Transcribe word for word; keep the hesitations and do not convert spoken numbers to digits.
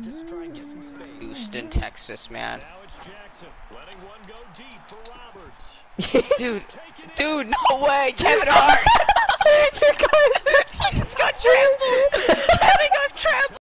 Houston, Texas, man. Dude, dude, no way, Kevin Hart.